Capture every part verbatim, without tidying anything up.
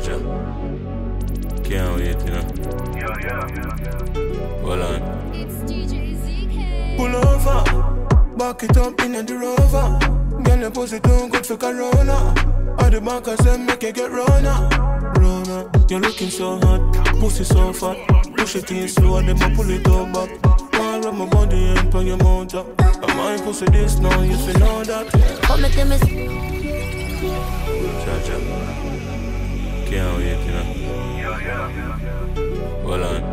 Jaja. Can't wait, you know. Yeah, yeah, yeah. Hold on. It's D J Z K. Pull over, back it up in the rover. Girl, your pussy too good for Corona. All the bankers them make it get Rona. Rona, you're looking so hot, pussy so fat. Push it in slow and then I pull it all back. Wanna rub my body and put your mouth up. I might pussy this now, you feel know that. Come to me. Jaja. Can't wait, you know. Yeah, yeah, yeah. Hold on.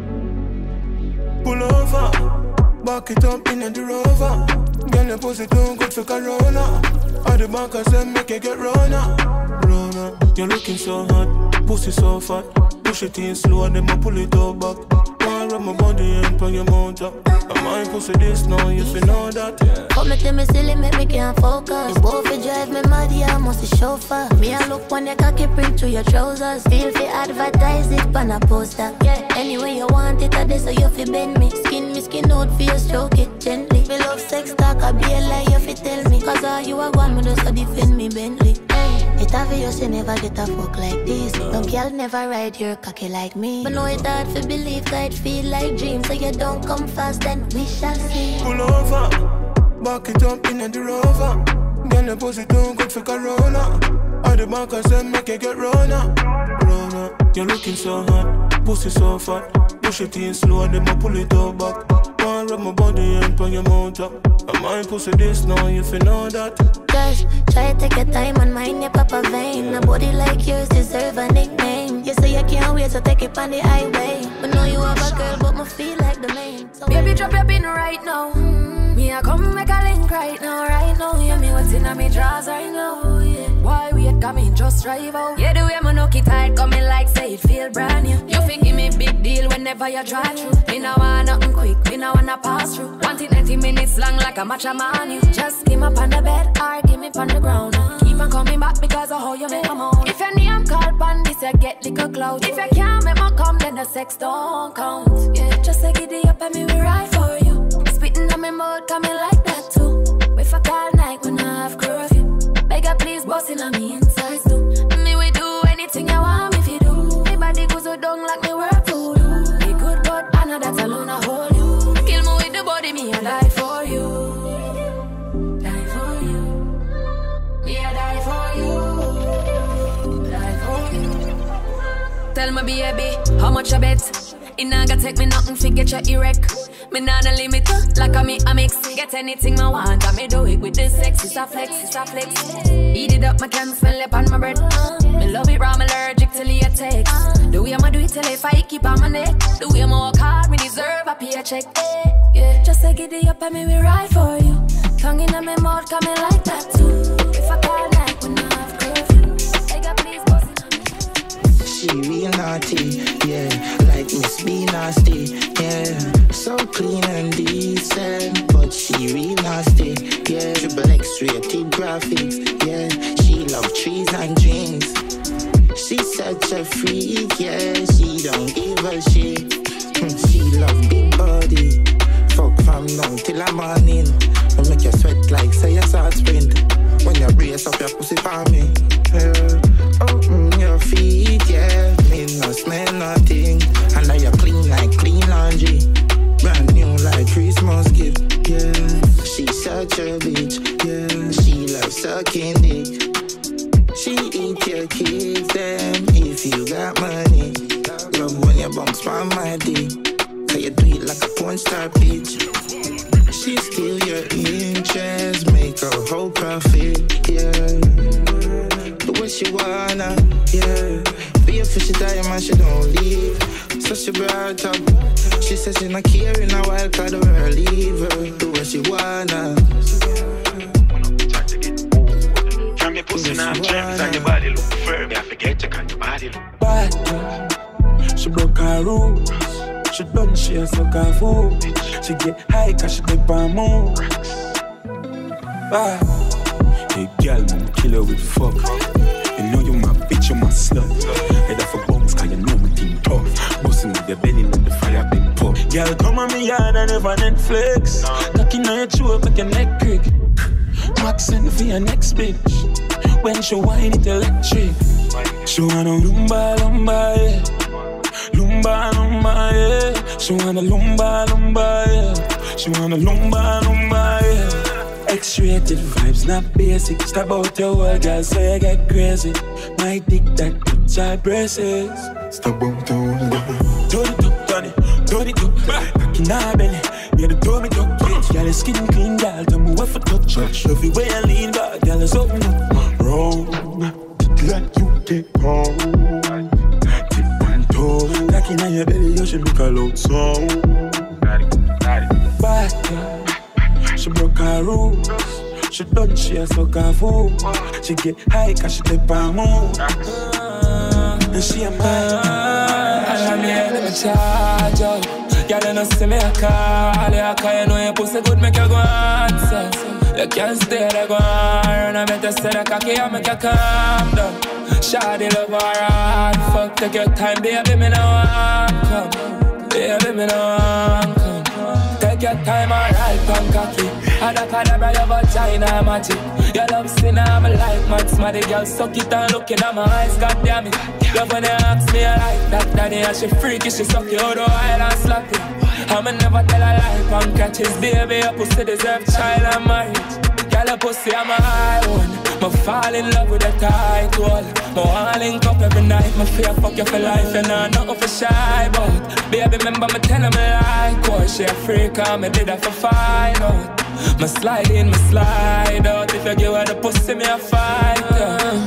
Pull over, back it up in the rover. Girl, your pussy too good for Corona. All the bankers them make it get Rona. Rona, you're looking so hot, pussy so fat. Push it in slow and then I pull it all back. Wanna rub my body and put your mouth up. I might pussy this now, you feel know that. Yeah. Come to me silly, make me can't focus. You both will drive me mad, yeah, I must be chauffeur. Me a look when your cocky print through your trousers. Feel fi advertise it on a poster. Yeah, anyway you want it, I this so you fi bend me. Skin me skin out for you, stroke it gently. Me love sex talk, I be a lie, you fi tell me. Cause all you a want me just to defend me Bentley. Hey, it obvious you never get a fuck like this. No girl never ride your cocky like me. But know it hard fi believe that it feel like dreams. So you don't come fast, then we shall see. Pull over, back it up in the rover. Girl, your pussy too good for Corona. All the bankers them make it get Rona. Rona, you're looking so hot, pussy so fat. Push it in slow and then I pull it all back. Wanna rub my body and put your mouth up. I might pussy this now, you feel know that. Just try to take your time and mind your papa vein. A body like yours deserve a nickname. You say you can't wait to take it on the highway. But know you have a girl, but me feel like the main. So baby, drop your pin right now. Mm-hmm. Me a come make a link right now, right now. Yeah, me what's in me drawers right now. Yeah. Why wait, come in, just drive out. Yeah, the way my nookie tight coming like say it feel brand new. You think give me big deal whenever you drive through. Me no want nothing quick, me no wanna pass through. Want it ninety minutes long like a matcha man. You just give me up on the bed or give me on the ground. Keep on coming back because of how you make them out. If your name call pan this, you get little clout. If you can't make me come, then the sex don't count. Yeah, just like it up and me we ride for you. Spitting on me mouth, coming like that too. We fuck all night when I have curfew. Beg her please, bustin' on me inside too. Me we do anything you want me if you do. Me body goes so down like me work food. Be good but I know that alone I hold you. Kill me with the body, me I die for you. Die for you. Me I die for you. Die for you. Tell me baby, how much I bet? It not gonna take me nothing to get your erect. Me not a limit, like a me a mix. Get anything I want, and me do it with this sex. It's a flex, it's a flex. Eat it up, I can smell it on my bread. Me love it raw, I'm allergic to latex. The way I'ma do it till if I keep on my neck. The way I'ma work hard, me deserve a paycheck. Yeah, just like it up and me we ride for you. Tongue in my mouth, coming like that too. If I call night when I have curfew, beg her please, boss it on me. She real naughty, yeah, like Miss B nasty, yeah. So clean and decent, but she real nasty, yeah. Triple X-rated graphics, yeah. She love trees and drinks. She's such a freak, yeah. She don't give a shit. She love big body. Fuck from now till the morning. Will make you sweat like say you saw sprint. When you brace up your pussy for me, yeah. Oh, mm, your feet, yeah. Me no smell nothing. And now you clean like clean laundry. Brand new like Christmas gift, yeah. She's such a bitch, yeah. She loves sucking dick. She eat your kids, them, if you got money. Love when you bounce on my dick. So you do it like a porn star bitch. She steal your interest, make a whole profit, yeah. Do what she wanna, yeah. Be a fishy diamond, she don't leave. So she brought up. She says she not caring a while, cause the world leave her. Do what she wanna. From your pussy now, gems and your body look firm. I forget you, cause your body look bad. She broke her rules. She done, she a sucker fool. She get high, cause she dip and move. Bad. Hey girl, man, kill her with fuck. You know you my bitch, you my slut. Head off a bounce, cause you know me team tough. Bustin' with your belly, let the fire been pop. Girl, come on me yard and never Netflix. Cocky on your throat, make your neck crick. Max send for your next bitch. When she whine it electric. She wanna lumba, lumba, yeah. Lumba, lumba, yeah. She wanna lumba, lumba, yeah. She wanna lumba, lumba, yeah. X-rated vibes, not basic. Step out your world, girl, so you get crazy. My dick that puts your braces. Step out your world, girl. Turn it up, turn it, turn it up. Back in her belly, yeah, the turn it up. Girl, your skin clean, girl, tell me what for touch. Love you when you lean back, girl, it's open up. Roll, like you take hold. Tip and toe. Like in your belly, you should make a loud sound. Bad girl, she broke her rules. She done, she a suck her fool. She get high cause she take her move. And she a man. I'm here, let me charge up. Girl, you know see me a call you, cause you know your pussy good, make you go answer. You can't stay there, go on. I better say the cocky and make you calm down. Shawty love her hard, fuck, take your time, baby, me no want come. Baby, me no want come. Take your time, alright, come cocky. And I can't have your vagina magic. Your love sin, I'm like Max Maddy. Girl, suck it and look in my eyes, goddamn it. Love when you ask me, I like that daddy. And she freaky, she suck you out the wild and slap it. I'ma never tell her life and catches. Baby, your pussy deserve child and marriage. Girl, your pussy, I'm a high one. Ma fall in love with a tight wall. Ma want link up every night. Ma fear fuck you for life. You know nothing for shy, but baby, remember me tell her me like her. She a freak and me did that for find out. Ma slide in, ma slide out. If you give her the pussy, me a fight, yeah.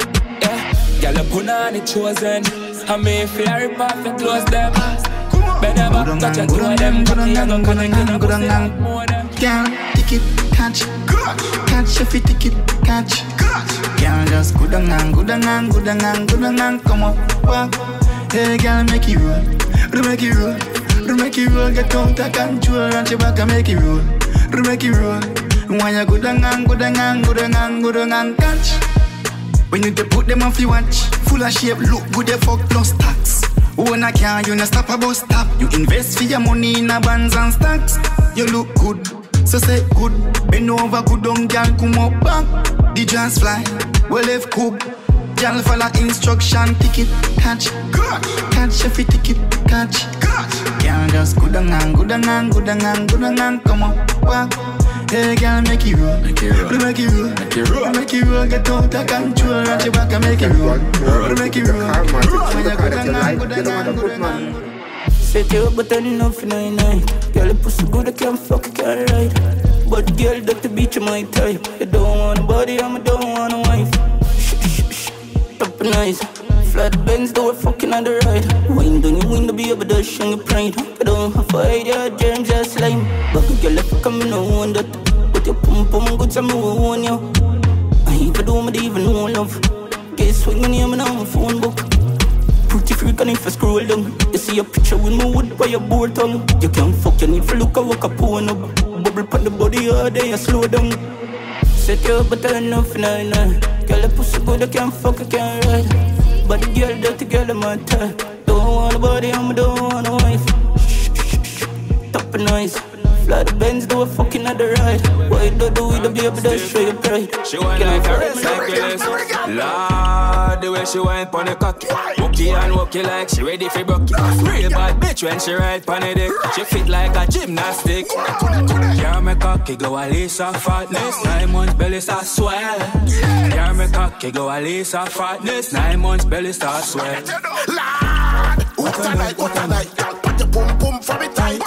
Yeah, girl, you put on the chosen. I mean, if you rip off your clothes, them bend your back, touch your toe, them cocky, you go connect in the pussy like more them. Girl, ticket, catch, catch if you ticket, catch. Girl, just go down and go down and go down and go down and come up, walk. Hey, girl, make it roll, do make it roll, do make it roll. Get out of control and she back and make it roll, do make it roll. When you go down and go down and go down and go down and catch. When you put them off your watch, full of shape, look good, you fuck plus tax. When I can't, you no stop about stop. You invest for your money in a bonds and stocks. You look good, so say good. Bend over, good on, girl, come up back. The jazz fly, well left cook. Girl follow instruction, ticket, catch. Catch if you ticket, catch. Girl just go down and go down and go down and go down and come up back. Hey girl, make it roll, make it roll, make it roll, make it roll, make it roll. Get out of control, and she back and make it roll, make it roll. When you go down and go down and go down. Set you up, but I know for nine nine. Girl, you pussy good, I can't fuck, I can't ride. But girl, that the beach, my type. You don't want a body, I don't want a wife. Shh, shh, shh, top nice. Flat Benz, though we're fucking on the ride. Wind on your window, be able to show your pride. I don't have to hide your germs, just slime. But girl, if you come, no one that. But your pum pum good, so me want you. I even do me even know love. Guess what, my name and on my phone book. Pretty freak, and if I scroll down, you see a picture with my wood by your board tongue. You can't fuck, you need to look, I walk up on up. Bubble pon the body all day, you slow down. Set you up, but I don't know for nine nine. Girl, the pussy good, I can't fuck, I can't ride. But the girl, dirty girl, I'm my type. Don't want a body, I don't want a wife. Shh, shh, shh, top and nice. Fly the Benz, do a fucking at the ride. Why do the way the baby does show your pride? She whine like a red cyclist. Lord, the way she whine pon the cocky. Wookie and wookie like she ready for brocky. Real bad bitch when she ride pon the dick. She fit like a gymnastic. Yeah, my cocky go a lace of fatness. Nine months belly start swell. Yeah, my cocky go a lace of fatness. Nine months belly start swell. Lord, what a night, what a night. Put your pum pum from it tight.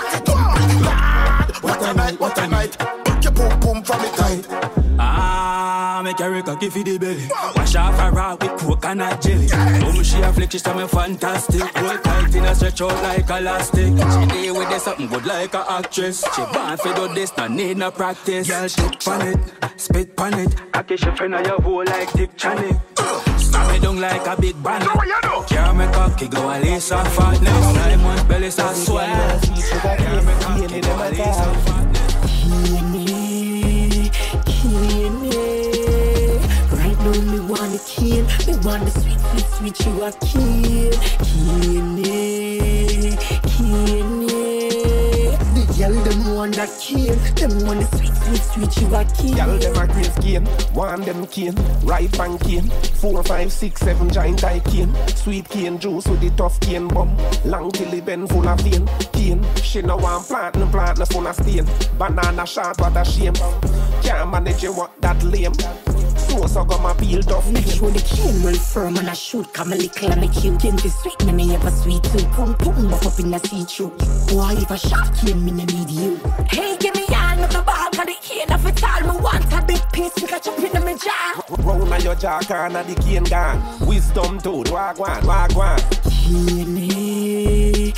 Lord, what a night, what a night. Put your pum pum from it tight. Ah, make her cocky for the belly. Wash off her raw with coconut jelly. Oh, she a flick, she tell me fantastic. Hold tight in a stretch out like elastic. She deal with this something good like a actress. She born for do this, no need no practice. Girl, shit pon it, spit pon it. I kiss your friend on your hole like Dick Channing. Snap me down like a big bandit. Can't make cocky go a lace of fatness. Nine months belly start swell. Can't make cocky go a lace of fatness. Kill me. Right now me wanna kill. Me wanna sweet, sweet, sweet you a kill. Kill me, kill me. The girl them want a kill. Them money sweet, sweet, sweet, you a kill. Y'all them a grave cane, one them cane, right bank cane, four, five, six, seven giant eye cane, sweet cane juice with the tough cane bum, long till the bend full of vein, cane. She no want plant, no plant, no full of stain. Banana shot, what a shame. Can't manage you, what that lame. So so got my peel tough. Make sure the cane well firm and I shoot. Come a little and make you cane be sweet, me me ever sweet too. Pum pum buff up in the see-through. Boy, if a shot came, me no need you. Hey, give me all of the ball, cause the cane of it all. Me want a big piece, we got chop in my jaw. Roll on your jaw, corner the cane gone. Wisdom tooth, wagwan, wagwan. Cane,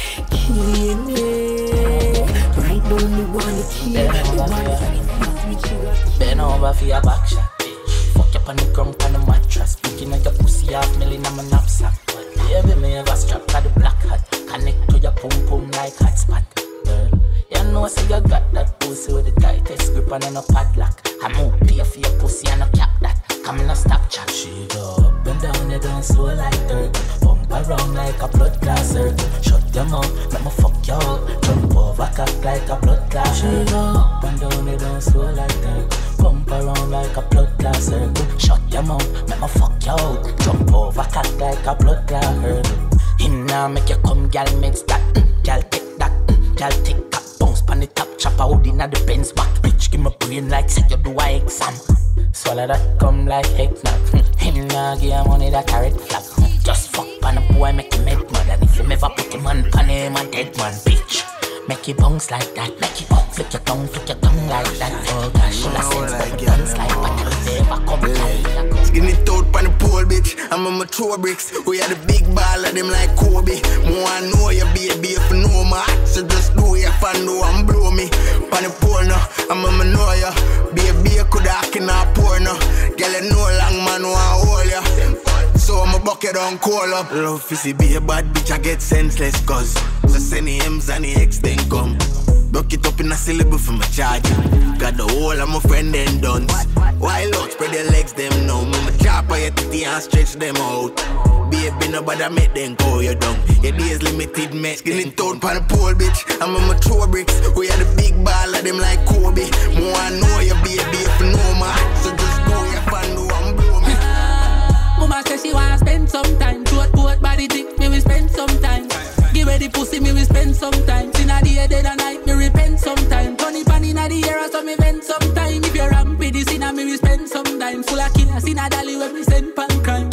cane. Right now me want the cane. Me want the sweet, sweet, sweet. Bend over for your back shot. Fuck up on the ground on the mattress. Picking at your pussy half million on my knapsack. Baby, me have a strap to the black hat. Connect to your pum pum like hot spot. Girl, you know so you got that pussy with the tightest grip and no padlock. I move pay for your pussy and no cap that. Come in a stop chat. She go up and down, you don't slow like dirt. Bump around like a blood clot circle. Shut your mouth, let me fuck you out. Jump over cock like a blood clot. She go up and down, you don't slow like dirt. Bump around like a blood clot circle. Shut your mouth, make me fuck you out. Jump over cock like a blood clot hurdle. In now make you come, gal, mix that. Mm, gal, take that. Mm, gal, take that. Bounce pan the top, chop out in the Benz back. Bitch, give me brain like say you do a exam. Swallow that come like heck knock. Mm, him now give you money that carrot flap. Mm, just fuck pan a boy, make him make mad. And if him ever put him on pan him a dead man, bitch. Make you bounce like that, make you bounce, flick your tongue, flick your tongue like that. Oh gosh, she la sense like you dance like but you never come like. Skinny toad pan the pole, bitch. I'm a mature bricks. We are the big ball of them like Kobe. More I know you, baby, if you know my act, so just do it if I know and blow me. Pan the pole now, I'm a manoya. Baby, you could have cannot pour now. Girl, you know long man want hold ya. So I'm a bucket on call up. Love to see be a bad bitch, I get senseless cause so send the M's and the X then come. Buck it up in a syllable for my charger. Got the whole of my friend then done. Wild out, spread their legs them now. Mama chop on your titty and stretch them out. Baby, nobody make them go you down. Your days limited, man. Skinny toad pan the pole, bitch. I'm a mature bricks. We are the big ball of them like Kobe. More I know you, baby, if you know my act, so just go your fan do and blow me. Mama says she wanna spend some time. Throat, boat, body dick, me we spend some time. Give her the pussy, me we spend some time. Inna the day, dead and night, me repent some time. Funny pan inna the air, so me vent some time. If you're rampy, this inna me we spend some time. Full of killers inna dolly when me send pan crime.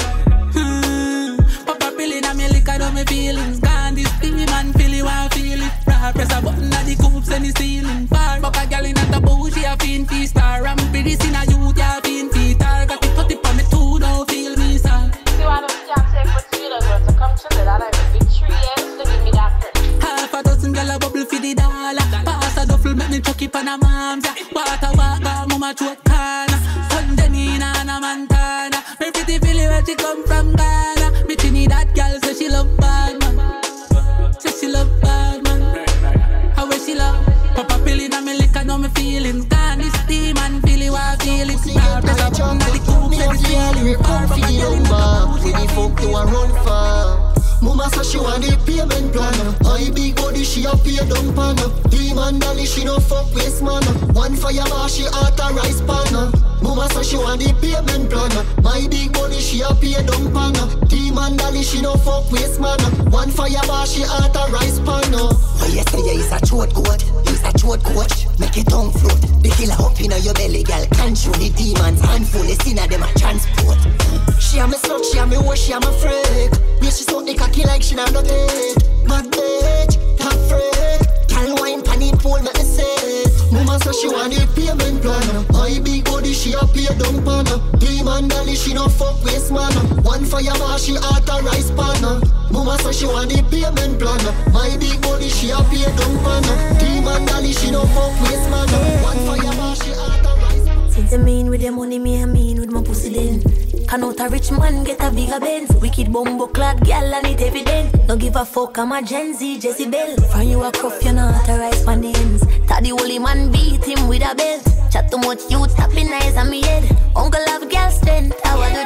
Hmm. Pop a pill inna me liquor, know me feelings gone. This thing man feel it, want feel it. Raw press a button at the coops and the ceiling. Far fuck a gal inna the bush, she a fiend feast star. Rampy this inna youth, yeah fiend feast star. Got it cut it on me too, don't feel me sir. See why don't you take what you don't want to come to the that I have big three years to give me that. Half a dozen gal a bubble for the dollar. Pass a duffel, make me chuck it on a mom's. Water walk, got mama throat corner. Sundanina and a Montana. Me pretty Philly where she come from Ghana. Me need that gal, so she love bad man. Say she love bad man. How where she love? Pop a pill inna me liquor, know me feelings gone. This team and Philly want feel it. Star press a button at the coupe, say the ceiling. Far from a gal inna the booth. We the fuck you a run for? Mama say she want the payment plan. I big body she a pay down pan. Demon dolly she no fuck waste man. One fire bar she authorize pan. Mama say she want the payment plan. My big body she a pay down pan. Demon dolly she no fuck waste man. One fire bar she authorize pan. Oh yes, yeah, it's a throat coat. It's a throat coach. Make it tongue float. The killer up inna your belly, girl. Can't show the demons handful. It's inna them a transport. She a me slut, she a me wash, she a me freak. Yeah, she so the cocky like she not no take. Mad bitch, top freak. Girl wine pan it pool, make me say. Mama say she want the payment plan. My big body she a pay down pan. Demon dolly she no fuck waste man. One fire bar she authorize pan. Mama say she want the payment plan. My big body she a pay down pan. Demon dolly she no fuck waste man. One fire bar she authorize pan. Since I mean with the money, me I mean with my pussy then. Can out a rich man get a bigger Benz. Wicked bumbo clad gal and it evident. Don't give a fuck, I'm a Gen Z Jesse Bell. From you a cruff, you not authorized for names. Taddy holy man beat him with a belt. Chat too much youth tapping eyes on me head. Uncle have gal strength, how I do they?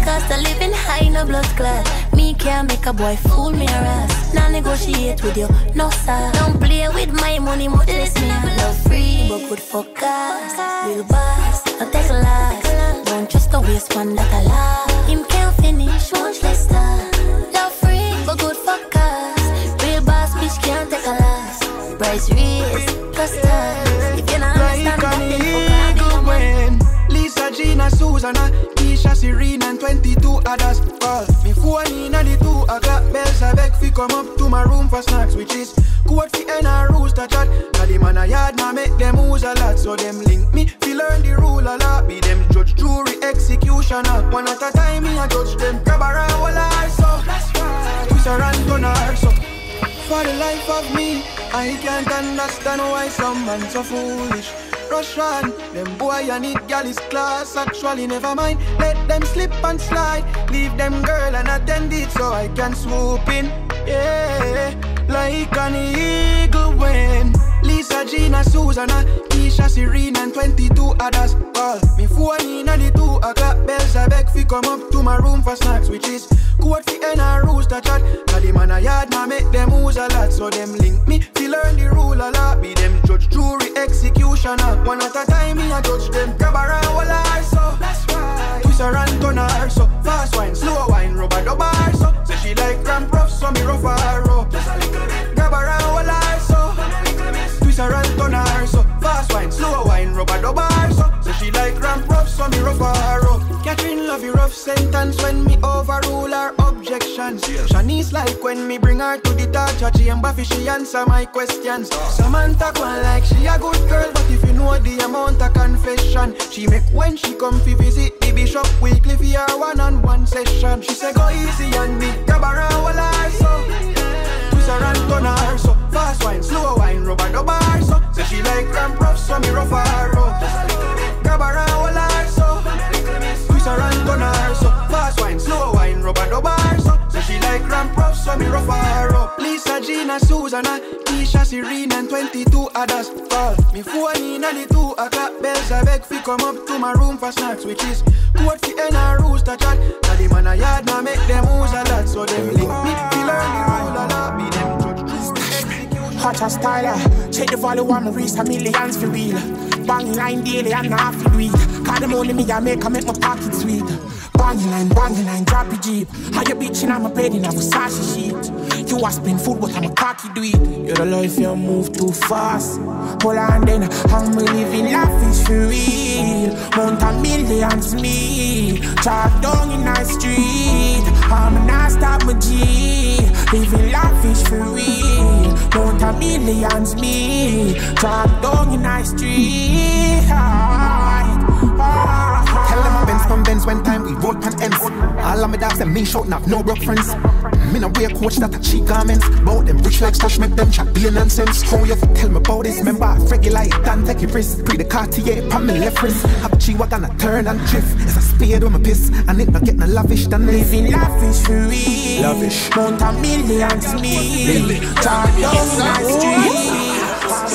Cost of living high, no blood clot. Me can't make a boy fool me or ass. Now negotiate with you, no sir. Don't play with my money, more less me. Love free, but good for cause. Real boss, not take a loss. Don't trust the waste one that I love. Him can't finish, much less star. Love free, but good for cause. Real boss, bitch can't take a loss. Price raise, plus stars. If you don't understand that, then fuck off. Lisa, Gina, Susanna, Keisha, Serena, and twenty-two others. Call me phone in at the two o'clock. Bells I beg fi come up to my room for snacks, which is code fi end a rooster chat. Cause the man a yard now make them use a lot. So them link me fi learn the rule a lot. Be them judge, jury, executioner. One at a time me a judge them. Grab around all our so twist around turn her so. For the life of me, I can't understand why some man so foolish. Rush on, them boy I need gal is class. Actually never mind, let them slip and slide. Leave them girl and attend it so I can swoop in. Yeah, like an eagle when Lisa, Gina, Susanna, Keisha, Serena, and twenty-two others. Call me phone in at the two o'clock. Bells I beg fi come up to my room for snacks, which is code fi end a rooster chat. Cause the man a yard now make them use a lot. So them link me fi learn the rule a lot. Be them judge, jury, executioner. One at a time me a judge them. Grab around all her so. That's right. Twist her and turn her so. Fast wine, slow wine, rubber double her so. Say she like ramp rough so me rough her up. Just a little bit. Grab around all her so. Twist her and turn her so. Fast wine, slow wine, rubber double her so. Say she like ramp rough so me rough her up. Catherine love you rough sentence when me overrule her objections. Yeah. Shanice like when me bring her to the torture chamber fi she answer my questions. Oh. Samantha go like she a good girl, but if you know the amount of confession she make when she come fi visit the bishop weekly fi her one-on-one session. She say go easy on me, grab around all her so. Twist her and turn her so. Fast wine, slow wine, rubber double her so. Say she like ramp rough so me rough her up. Just a little bit. Grab around all her so. Twist her and turn her so. Fast wine, slow wine, rubber double her so. Say she like ramp rough so me rough her up. Lisa, Gina, Susanna, Keisha, Serena, and twenty-two others. Call me phone in at the two o'clock. Bells I beg fi come up to my room for snacks, which is code fi end a rooster chat. Cause the man a yard now make them use a lot. So them link me fi learn the rule a lot. Be them judge, jury, execution. Hot as styler, check the value when me reach a millions for real. Bang line daily and half it week. Cause them only me I make, I make my pocket sweet. Bang line, bang line, drop your jeep. How you bitchin', I'm a bed in a Versace sheet. You a spin food, but I'm a cocky do it. You're the life, you move too fast. Hold on then, I'm living life is for real. Mount a millions me. Talk down in the street. I'm not stop my G. Living life is for real. Mount a millions me. Talk down in the street. Tell them I Benz from Benz when time we roll pan ends. All of my dogs and me shouting up, no broke friends. Me no wear coach that a cheap garments. Bout them rich like stash, make them chat be a nonsense. How you tell me about this? Remember I regular it and take it risk. Pre the Cartier, pan me left wrist. Have a G-Wagon a turn and drift. It's a spade with my piss, and it not get no lavish than this. Living lavish for real. Lavish. Mount a millions me. Talk down in the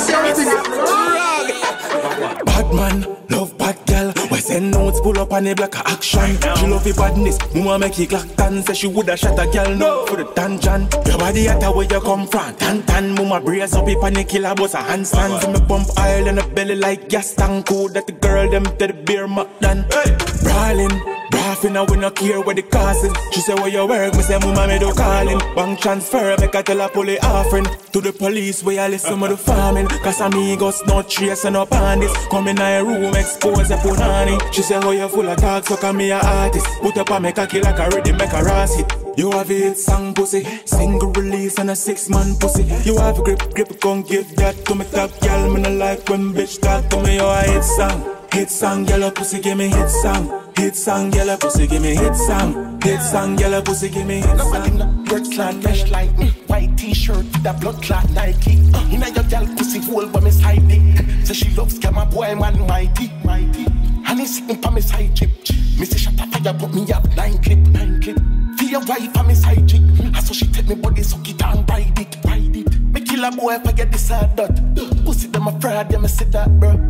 street. Bad man, love bad girl. We send notes, pull up on a block of action. She love the badness, mama make it clock tan. Say she woulda shot a girl no for the dungeon. Your body at where you come from, tan tan. Mama brace up if a killer boss a handstand. So me pump oil in the belly like gas tank. Cool that the girl them to the beer muck done. Hey. Brawling. Braffin' we no care where the cost is. She say where you work, me say mama me do calling. Bank transfer, make her tell her pull it offering. To the police where I listen to the farming. Cause amigos no trace and no pandis. Come in a room, expose a punani. She say how you full of talk, so come me a artist. Put up and make a kill like a ready, make a ras hit. You have a hit song pussy, single release and a six man pussy. You have a grip, grip, come give that to me top girl. Me no like when bitch talk to me, you a hit song. Hit song, yellow pussy, give me hit song. Hit song, yellow pussy, give me hit song. Hit song, yellow pussy, give me hit song. Nobody no red clan mesh like me. White t-shirt with a blood clot Nike. Uh, inna your girl pussy hole where me side it. So she loves scam a boy man mighty, mighty. And he sitting pa me side chip. Me say shut up fire, but me have nine clip, nine clip. For your wife and me side chick. And so she take me body suck it and ride it, ride it. Me kill a boy if I get this hard dot. Pussy them a fraud, yeah me say that bro.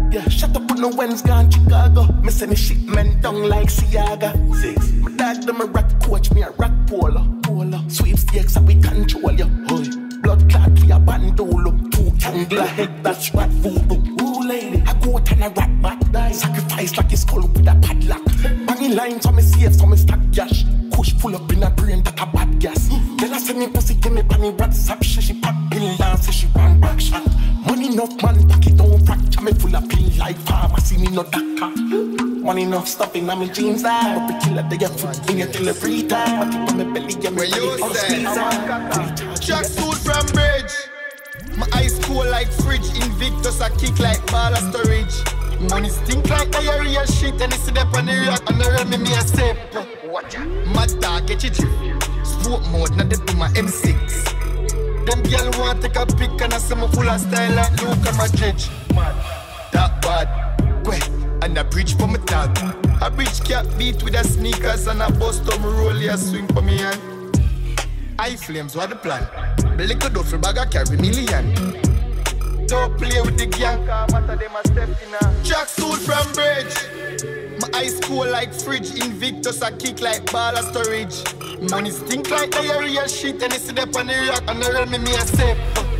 Yeah, shut up with no when's gone Chicago. Me send the shipment down like Siaga. Six. My dad them a rock coach, me a rock polo. Polo. Sweepstakes and we control you. Hoy. Blood clot we a bandolo. Two candle head that's rat voodoo. Ooh lady, I go out and a rat bat die. Sacrifice like his skull with a padlock. Banging lines on me safe, so me stack cash. Kush pull up in a brain that a bad gas. Then I send me pussy give me panny rat sap. She she pop pill down, say she run back shot. Money enough man, pack it down fracture. Me full of pill like pharmacy, me no doctor. Money enough stuff in my jeans. I hope a killer they have food in your till every time. I keep on my belly, yeah, me ready for squeeze. Jack suit from bridge. My eyes cool like fridge. Invictus I kick like ball of storage. Money stink like diarrhea shit. And it's up on the rock and the run me me a sip. My dog get you drip. Sport mode, now they do my M six. Them girl want take a pic and I see me full of style like Luka Modric. That bad, quick, and a bridge for my tag. A bridge cap beat with the sneakers and a bust up roll ya swing for me hand. Eye flames, what the plan? The liquor duffel bag a carry million. Don't play with the gang, matter them a step in a Jack suit from bridge. My eyes cool like fridge. Invictus I kick like ball of storage. Money stink like diarrhea shit. And it's up on the rock and the realm me me a sip.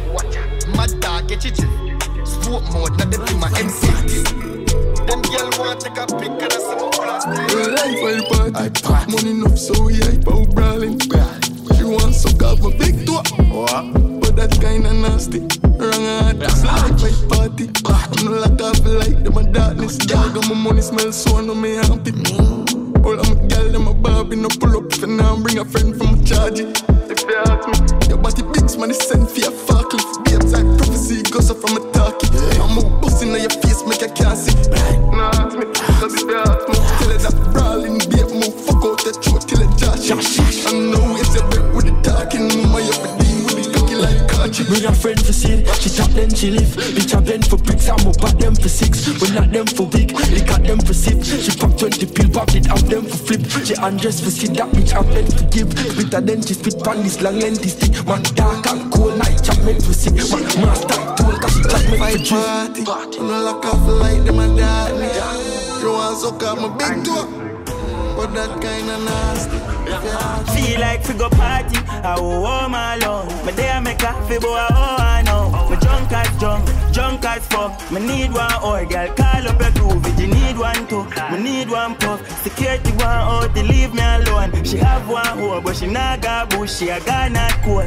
My dog get you drip. Sport mode, now they do my M six. Them girl want take a pic and I see my full of style. Life I party, I party. Money enough so we hype out brawling. She wants to call my big door. But that kinda nasty. Wrong heart, that's like my party. I'm no like off like them a darkness. Dog and my money smell so I know me happy. All of my gal, them a Barbie, no pull up for now. Bring a friend from a charge it. If they ask me, your body big, man, it's sent for your fuck. Lift babes like prophecy, goes up from a talkie. I'm a bust in your face, make you can't see. Nah, ask me, cause if they ask me, tell her that brawling, babe, move, fuck out your throat till it josh. I know it's your back with the talking, my everything with the cocky like country. Bring a friend for sin, she tap then she live. Bitch I blend for bricks, I'm up at them for six. We not them for big, they got them for sip. She pop twenty pill, pop it out them for flip. She undress for shit, that bitch I blend for give. With her then she spit pan this long lengthy stick. Man dark and cold night, chop meant for sick. Man master tool, cause she chop meant for party. I'm not lock off like them and that. You want suck up my big toe, but that kinda nasty. Feel like we go party, I will home alone. My day make coffee, but I oh I know. My drunk as drunk, drunk as fuck. Me need one or girl, call up a groove. If you need one too, me need one puff. Security one out, they leave me alone. She have one hoe, but she not got bush. She a got not cool.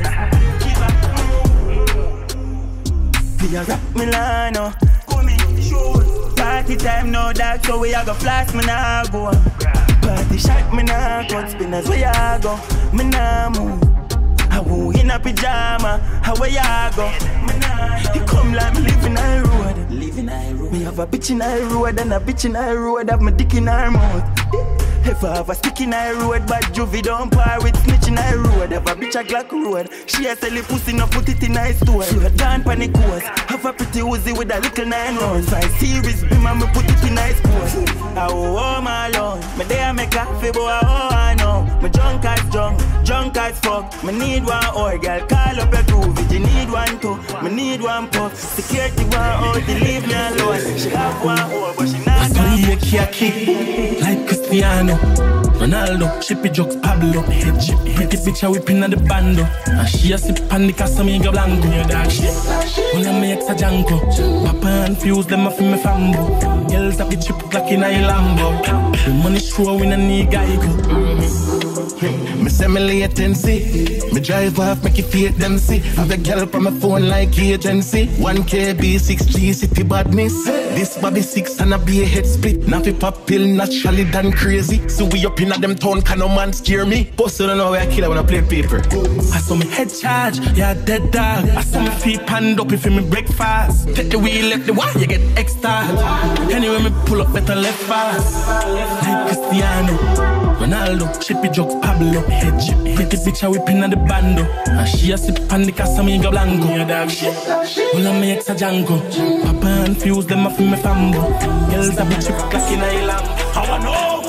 Be a rock Milano. Party time no dark, so we a go flash me nah go. Party shot me nah cut spinners, where ya go? Me nah move. I woo in a pyjama, how where ya go? Me nah. He come like me living on road. Living on road. Me have a bitch in a road and a bitch in a road. Have my dick in her mouth. If I have a stick in a road, but juvie don't par with snitch in a road. Have a bitch a Glock road. She a sell it pussy, no put it in a store. She a down panic course. Have a pretty Uzi with a little nine rounds. Five series beam and me put it in a sport. I oh home alone. Me there make coffee, but I oh I know. Me drunk as drunk, drunk as fuck. Me need one or girl, call up a groove. If you need one too, me need one puff. Security one out, they leave me alone. She have one or but she not. I kick like Cristiano Ronaldo, shippy jokes Pablo. Pretty bitch a whipping on the bando. And she a sip on the Casamiga Blanco. When I make a janko, Papa and fuse them off in my fambo. Girls a bitch up like in a Lambo. The money show when I need Geico. Me say me latency. Me drive off, make you fake them see. Have a girl from my phone like agency. one K B six G city badness. This Bobby six and a be a head split. Now fi pop pill naturally done crazy. So we up in a them town can no man scare me. Boss don't know where I kill when I play paper. I saw me head charge, yeah dead dog. I saw me feet panned up if me breakfast. Take the wheel left the wire, you get extra. Anyway me pull up better left fast. Like Cristiano Ronaldo, shippy jokes Pablo. Head chip, pretty bitch a whipping on the bando. And she a sip on the Casamiga Blanco. Yeah, dog shit. All of me ex a Janko. Papa and fuse them off in my fambo. Girls a bitch up like in a lamb. I wanna know.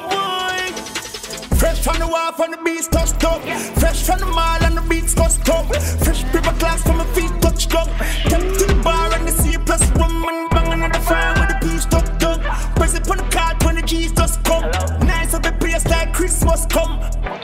Fresh from the wall, from the beats touched up. Fresh from the mall and the beats cost up. Fresh paper glass from my feet touched up. Kept to the bar and the C plus rum and bang another fire with Easy pon the card when the keys just come. Nice of the place like Christmas come.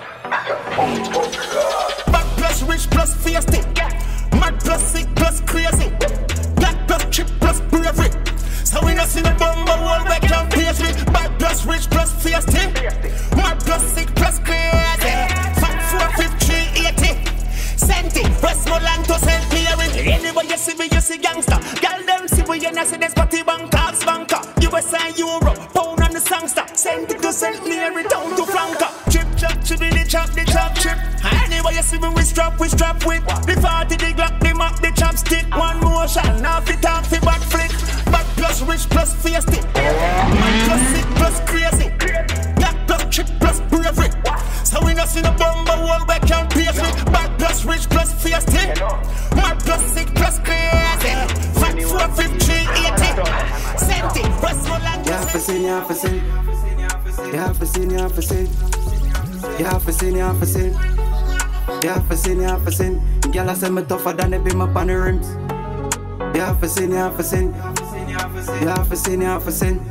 Back plus rich plus feisty. Mad plus sick plus crazy. Black plus trip plus bravery. So we not see the bumble world where can't face me. Bad plus rich plus feisty. Mad plus sick plus crazy. Fat four fifty three eighty. Senti, Westmoreland to Saint Mary. Anyway you see me, you see gangster. Girl them see we and I see the spotty banker, banker. U S A, Europe, pound on the songster. Senti to Saint Mary, down to Flanker. Chip chop, chibby the chop, the chop chip. Anyway you see me, we strap, we strap with. The forty, the glock, the mop, the chopstick. One motion, now fit off, fit back flick. Back plus rich plus feisty. Man plus sick plus crazy. Black plus trip plus bravery. So we not see the bumble world where can't pay me. Bad plus rich plus feisty. Mad plus sick plus crazy. Fat four fifty three eighty. Senti, Westmoreland. You have to sin, you have to sin. You have to sin, you have to sin. You have to sin, you have to sin. You have to sin, you have to sin. Girl I say me tougher than the beam up on the rims. You have to sin, you have to sin. You have to sin, you have to sin.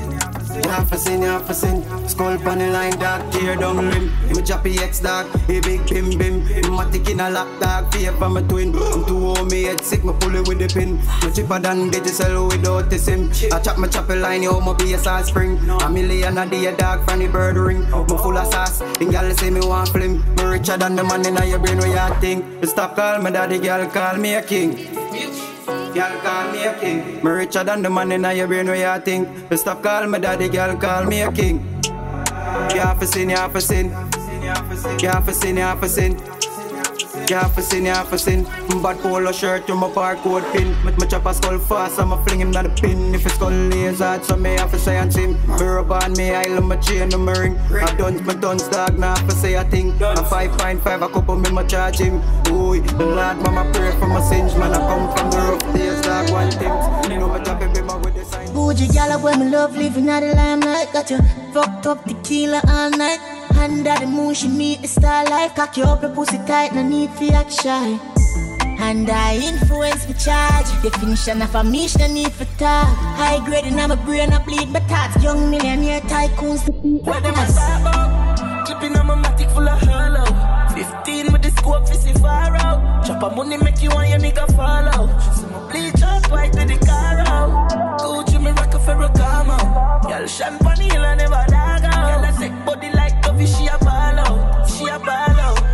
You have to sin, you have to sin. Skull pan the line, dog, tear down rim. Him a choppy ex dog, he big bim bim. Him a tick in a lock dog, fear for my twin. I'm too old, me head sick, me pull it with the pin. No cheaper than digital without the sim. I chop my choppy line, yo, my be a sauce spring. A million a day, dog, from the bird ring. Me full of sauce, and y'all say me want flim. Me richer than the man in your brain, where you think. Stop call me daddy, girl, call me a king. Girl call me a king. Me richer than the man in your brain where you think. Stop call me daddy, girl call me a king. You have to sin, you have to sin. You have to sin, you have to sin. You have to sin, you have to sin. Bad polo shirt to my barcode pin. Met my chopper skull fast, I'ma fling him down the pin. If his skull lays hard, so me have to say and him. Me rub on me, I love my chain and my ring. I done my done dog, now have to say a thing. A five point five, a couple me my charge him. Ooh, the Lord mama pray for my sins. Man, I come from the rough days, dog, one thing. You know my job, baby, man, with the sign. Bougie gal, when me love living at the limelight. Got you fucked up tequila all night. Under the moon, she meet the starlight. Cock you up, your pussy tight, no need for action. And I influence for charge. Definition of a mission, no need for talk. High grade in my brain, I bleed my thoughts. Young millionaire tycoons to be where them a start about? Clipping on my matic full of hollow. Fifteen with the scope, fi see far out. Chop a money make you want your nigga follow. So my bleach out white to the car out. Gucci me rock a Ferragamo. Y'all shine funny, you'll never dog out. Y'all a take body like coffee, she a ball out. She a ball out.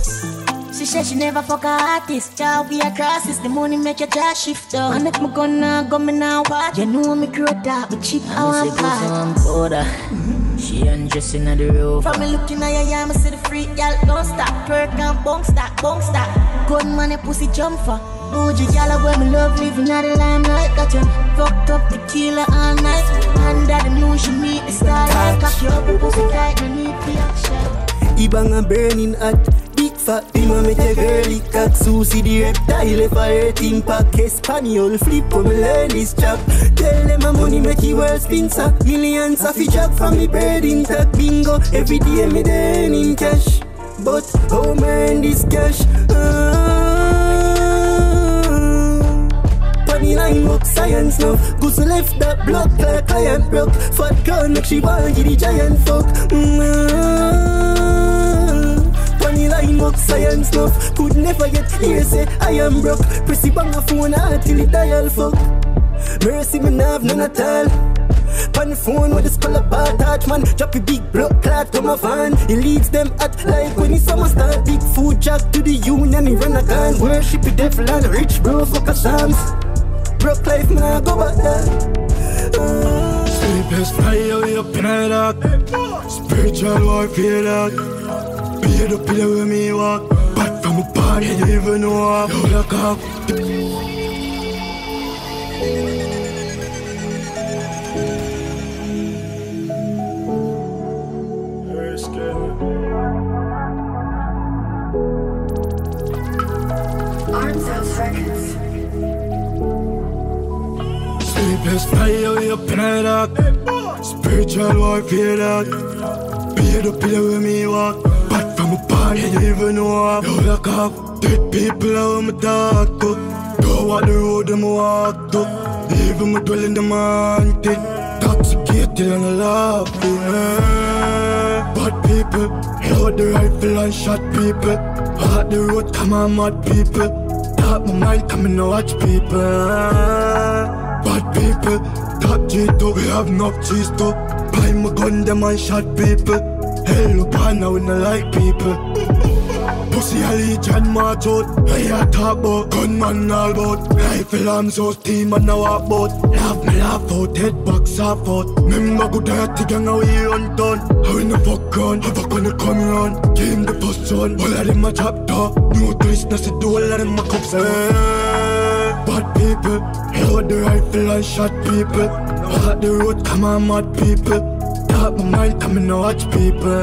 She said she never fuck a artist. Child be a crisis, the money make your jaw shift up. And if me gonna go me now watch. You know me crew that, but cheap I want part. She undressing at the roof. From me looking at your yam, I see the freak, y'all don't stop. Twerk and bong stop, bong stop. Gun money pussy jump for. Bougie y'all where me love living at the limelight. Got you fucked up tequila all night. Under the moon she meet the starlight. Cock you up and pussy tight, no need for action. Ibang a burning hot. Big fat thing a make a girly cock. Susie the reptile if I hurt him pack. Espanol flip when me learn this chap. Tell them my money make you well spin sack. Millions of job from me bread intact. Bingo, every day me then in cash. But how me earn this cash? Funny line work science now. Goose left that block like I am broke. Fat girl make she want give the giant fuck. Funny line work science now. Could never get here say I am broke. Press the bang a phone hard till it dial fuck. Mercy me nah have none at all. Pan the phone with the skull apart touch man. Drop a big block clot to my van. He leads them at like when he summer start. Big food jack to the union. He run a gun. Worship the devil and rich bro fuck a psalms. Broke life man I go back there. uh. Sleepless fire way up in the dark. Spiritual warfare dog. Be the pillar where me walk. Back from a party you even know I'm look up. Arms House Records. Sleepless fire way up in the dark. Spiritual warfare dog. Be the pillar where me walk. Back from a party you even know I'm look up. Dead people out my dark book. Go out the road them walk to. Even my dwell in the mountain. intoxicated and laughing. Bad people, load the rifle and shot people. Hard the road, come on, mad people. Dark my mind, come and watch people. Bad people, top G two, we have enough cheese too. Buy my gun, them and shot people. Hell up on now, we not like people. Pussy a legion march out. I talk about gunman all about. Rifle arms out, steam and now walk about. Laugh me laugh out, head box off out. Remember good dirty gang how we run down. How we no fuck round, how fuck when they come round. Give him the first one, all of them a chop top. No twist, no sit do all of them a cups. Bad people, load the rifle and shot people. Hard the road, come on mad people. Dark my mind, come and watch people.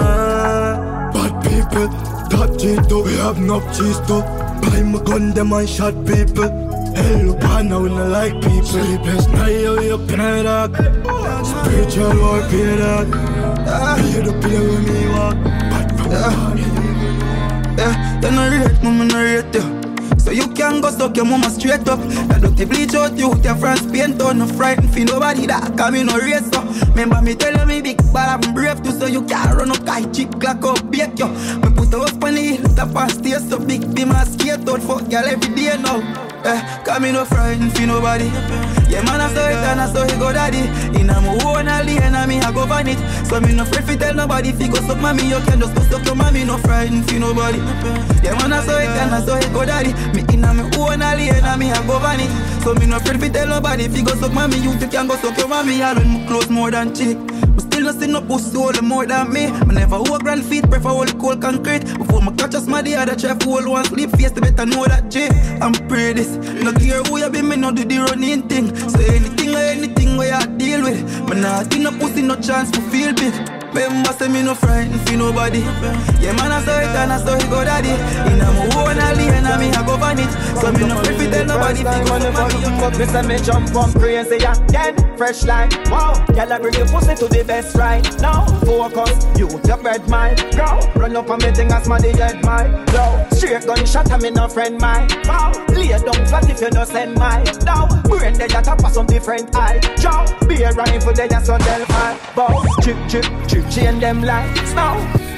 Bad people, top G two, we have enough cheese too. Buy my gun, them and shot people. Hell up on now, we not like people. Sleepless night, we up in a dark. Spiritual warfare dog. Pay the pill when me walk. Bad from the morning. Yeah, you no rate, mama no rate you. So you can go suck your mama straight up. That don't bleach out you with your friends paint on. No frightened for nobody that come in no race so. Remember me telling me big bad I'm brave too. So you can't run up guy cheap clock up bake you. Me put a house on the hill top and stay so big be my skate out. Fuck y'all every day now. Eh, come in no frightened for nobody. Yeah man I saw it and I saw he go daddy. In a my own alley and I me I go van it. So me no afraid to tell nobody. If you go suck mommy you can just go suck your mommy. No frightened for nobody. Yeah man I saw it and I saw he go daddy. Me in a me own alley and I me I go van it. So me no afraid to tell nobody. If you go suck mommy you can go suck your mommy. I run my clothes more than chick. Still no see no pussy hold more than me. I never hold grand feet, prefer hold cold concrete. Before my catch a smarty, other chef hold one sleep face to better know that J. I'm pray this. No care who you be, me no do the running thing. So anything or anything where I deal with. Man, I see no pussy, no chance to feel big. Remember say me no frightened for nobody. Yeah man I saw it and I saw he go daddy. In a my own alley and I me I go van it. So me no free to tell nobody. First time on the phone, up me say me jump on crazy again. Fresh line, wow. Y'all bring your pussy to the best right now. Focus, you your bread mine. Go, run up on me thing as my head mine. Yo, straight gunshot and me no friend mine. Wow, lay down flat if you no send mine. Now, brain dead that up some different eye. Joe, be a rifle dead that's on del high. Bow, chip chip chip. Chain them lights now.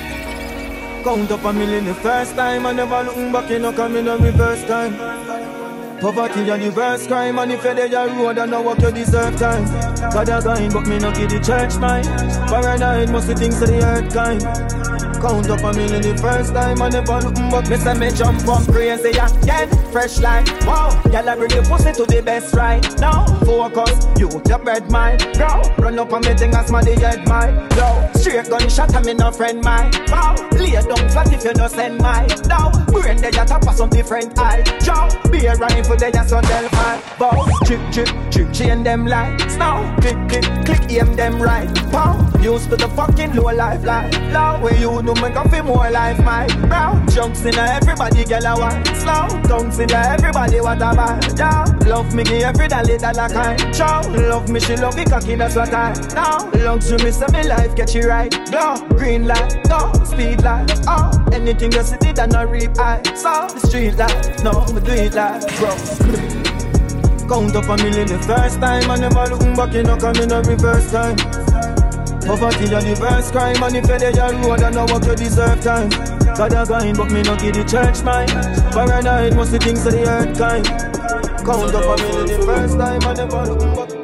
Count up a million the first time. I never looking back, you know, coming on reverse time. Poverty and the worst crime. And if you're there, you road and know what you deserve time. God a kind, but me no give the church mine. Paranoid, must the things of the earth kind. Count up a million the first time. I never looking back, me say me jump from crazy again. Fresh line, wow. Y'all bring your pussy to the best right now. Focus, you your bread mine. Go, run up on me thing as my head mine. Yo, straight gunshot and me no friend mine. Wow, lay down flat if you no send mine. Now, brain dead that up some different eye. Joe, be a rifle dead that's on del high. Bow, chip chip chip chain them lights now. Click click click aim them right. Pow, used to the fucking low life life. Low, where you do make up feel more life my brown. Junks in everybody girl a white. Slow, tongues in everybody what a bad. Yeah, love me give every dollar dollar kind. Chow, love me she love me cocky that's what I now. Luxury me say me life get you right. Glow, green light, go, speed light. Oh, anything you see did I not reap I. So the street light, no me do it like bro. Count up a million the first time. I never looking back, you know, coming a reverse time. Poverty and the worst crime. And if you're there, you road and know what you deserve time. God a kind, but me no give the church mine. Paranoid, must the things of the earth kind. Count up a million the first time. I never looking back.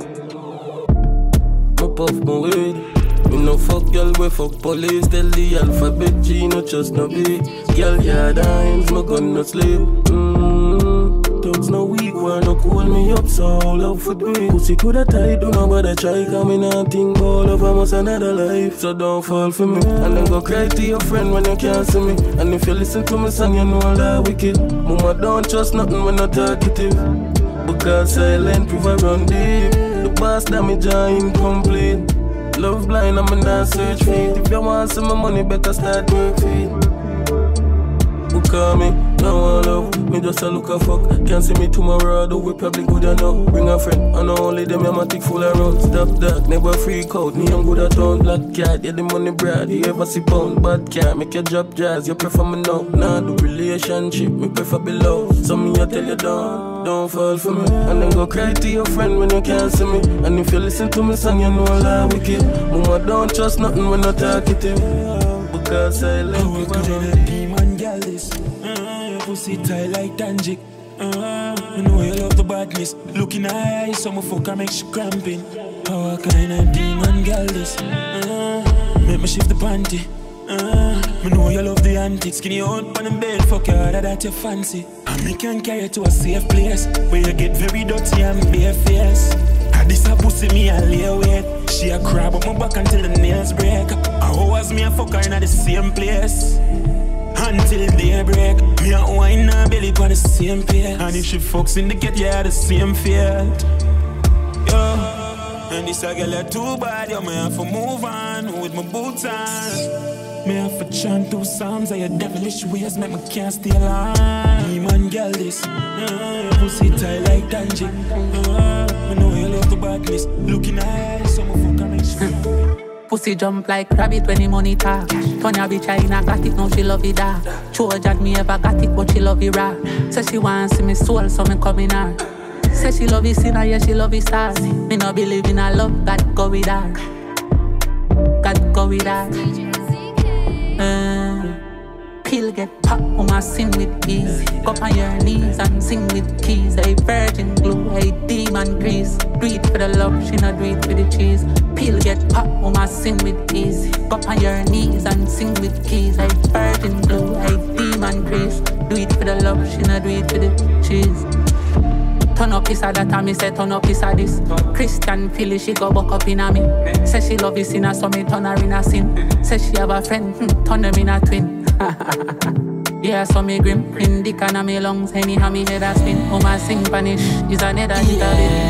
Me puff my weed. Me no fuck y'all, we fuck police. Tell the alphabet G, no trust no B. Y'all yard hands, no gun, no sleep. Mmm, thugs no weak, war no call me up, so all love for me. Pussy coulda tied, do nobody try, come in and think all of us another life. So don't fall for me, and then go cry to your friend when you can't see me. And if you listen to me song, you know all that wicked. Mama don't trust nothing when I talkative, because silent prove I run deep. The boss damage are incomplete. Love blind, I'm in that search for it. If you want some money, better start work for it. Who call me? No one love. Me just a look a fuck. Can't see me tomorrow, though we probably good enough. Bring a friend, I know only them I'm a tick full of road. Stop that, never freak out. Me I'm good at town. Black cat, yeah the money brad. You ever see pound? Bad cat, make your drop jazz. You prefer me now. Nah, the relationship, me prefer below. Some me I tell you don't, don't fall for me. And then go cry to your friend when you can't see me. And if you listen to me song, you know I lie wicked. Mama don't trust nothing when I talk it to you. Because I love you. Welcome to the demon girl this. Uh, your pussy tight like Tangic. Uh, I know you love the badness. Look in her eyes, so my fucker make she cramping. Power kind of demon girl this. Uh, make me shift the panty. Uh, I know you love the antics. Skinny out on the bed, fuck you harder that you fancy. And me can carry you to a safe place where you get very dirty and bare face. And this a pussy me a lay wait. She a crab up my back until the nails break. How was me a fuck her in the same place until daybreak. Me a wine her belly on the same pace. And if she fucks in the get, yeah, the same field. Yo. And this a girl a too bad, yo, me have to move on with my boots on. Me have to chant two psalms of your devilish ways, make me can't stay alive. Me man girl this, uh, your pussy tight like Tangic. Uh, I know you love the badness, looking at eyes, so my fuck can make sure. Pussy jump like rabbit when the money talk. Tonya bitch I ain't got it, now she love it dark. Trojan me ever got it, but she love it raw. Say she want see me soul, so me come in her. Say she love it sinner, yeah she love it stars. Me no believe in her love, God go with her. God go with her. Uh, pill get pop, woman sing with ease. Go on your knees and sing with keys. A virgin glue, a demon grease. Do it for the love, she not do it for the cheese. Pill get pop, woman sing with ease. Go on your knees and sing with keys. A virgin glue, a demon grease. Do it for the love, she not do it for the cheese. Turn up is a that and me say turn up is a this. Christian Philly she go buck up in a me. Say she love his sinner so me turn her in a sin. Say she have a friend, hmm, turn them in a twin. Yeah, so me grim. In the can of me lungs, anyhow me head a spin. Oh my sing Spanish is another hit of it.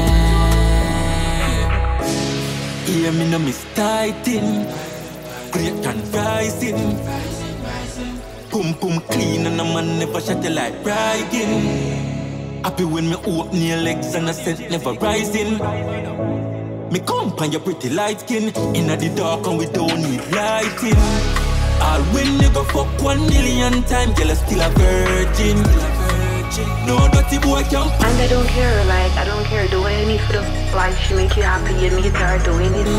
Yeah, me no miss tightin'. Great and rising. Pum pum clean and a man never shut the light riding. Happy when me open your legs and I scent never rising. Me come on your pretty light skin. Inna the dark and we don't need lighting. All when you go fuck one million times, girl, still a virgin. No dirty boy can. And I don't care, like I don't care. Do what I need for the life. She make you happy and me start doing it.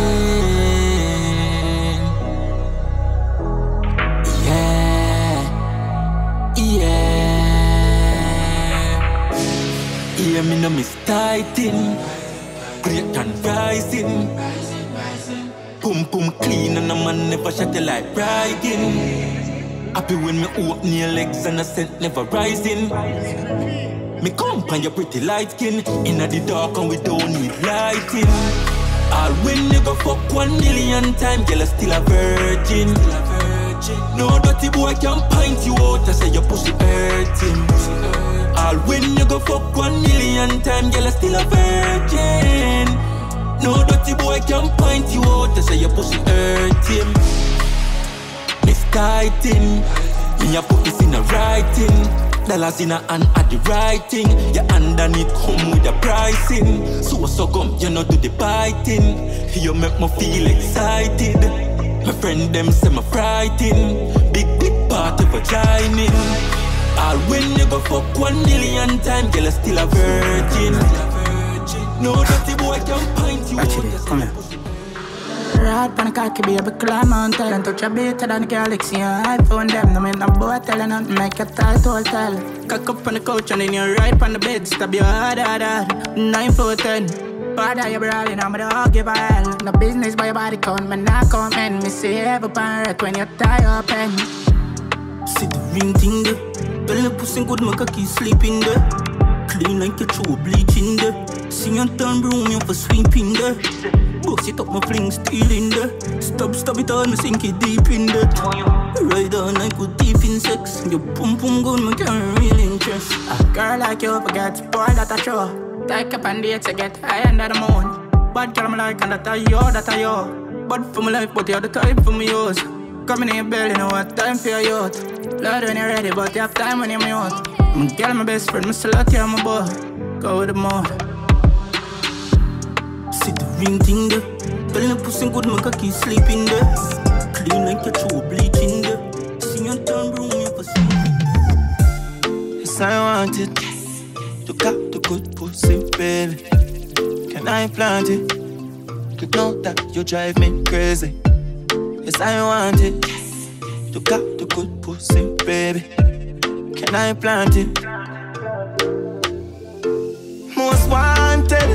Mm. Yeah, yeah. Yeah, me no miss tightin'. Great and rising. Pum pum clean and a man never shut the light riding. Happy when me open your legs and a scent never rising. Me come on your pretty light skin. Inna the dark and we don't need lighting. All when you go fuck one million times, girl, still a virgin. No dirty boy can pint you out and say your pussy hurting. All when you go fuck one million times, girl, still a virgin. No dirty boy can point you out and say your pussy hurting. Miss tightin', me a put this in a writing. Dollars in a hand at the writing. Your underneath come with the pricing. So so come, you know do the biting. You make me feel excited. My friend them say me frightened. Big big part of vagining. All when you go fuck one million times, girl, still a virgin. No dirty boy can pint you. Actually, come here. Ride pan a cocky baby, climb mountain and touch a better than the galaxy. iPhone them, no make no boy telling nothing, make a tight hotel. Cock up on the couch and then you ride on the bed, stab your hard, hard, hard. Nine four ten. Bad you brawling, I'm the dog give a hell. No business by your body count, man, not come in. Me see every pirate when you tie up and see the ring thing there. Tell the pussy good, my cocky sleeping there. Clean like a true bleaching there. See you turn broom, you for sweeping there. Box it up, my fling still in there. Stop, stop it all, me sink it deep in there. Ride on like good deep in sex. Your pum pum gun, me can't real interest. A girl like you forget, boy that I show. Take up and date to get high under the moon. Bad girl, I'm like, and that I yo, that I yo. Bad for my life, but you're the type for me yours. Coming in your belly, know what time for your youth. Lord when you're ready, but you have time when you're mute. My girl, my best friend, me still out here, my boy. Go with the more. See the ring thing there. Tell the pussy good, make a keep sleeping there. Clean like your true bleaching there. See your turn room, you for sleeping. Yes, I want it. To got the good pussy, baby. Can I plant it? To know that you drive me crazy. Yes, I want it. To got the good pussy, baby. Can I plant it? Most wanted.